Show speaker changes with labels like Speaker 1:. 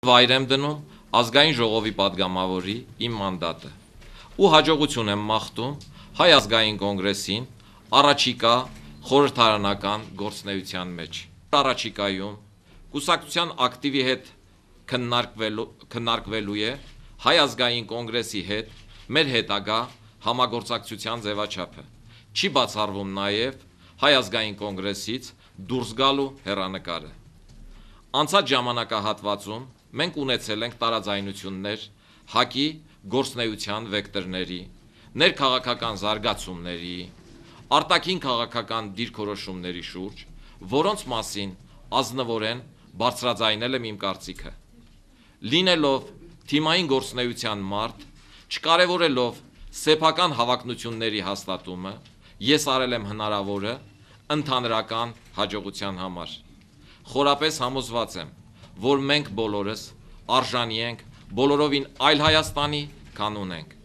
Speaker 1: Վայր եմ դնում ազգային ժողովի պատգամավորի իմ մանդատը ու հաջողություն եմ մաղթում Հայ ազգային կոնգրեսին առաջիկա խորհրդարանական գործունեության մեջ։ Առաջիկայում կուսակցության ակտիվի հետ քննարկվելու է Հայ ազգային կոնգրեսի հետ մեր հետագա համագործակցության ձևաչափը։ Չի բացառվում նաև Հայ ազգային կոնգրեսից դուրս գալու հեռանկարը։ Անցած ժամանակահատվածում մենք ունեցել ենք տարաձայնություններ ՀԱԿ-ի գործունեության վեկտորների, ներքաղաքական զարգացումների, արտաքին քաղաքական դիրքորոշումների շուրջ, որոնց մասին ազնվորեն բարձրաձայնել եմ իմ կարծիքը։ Լինելով թիմային գործունեության մարդ, չկարևորելով սեփական հավակնությունների հաստատումը, ես արել եմ հնարավորը ընդհանրական հաջողության համար։ Խորապես համոզված եմ, որ մենք բոլորս արժանի ենք բոլորովին այլ Հայաստանի, քան ունենք։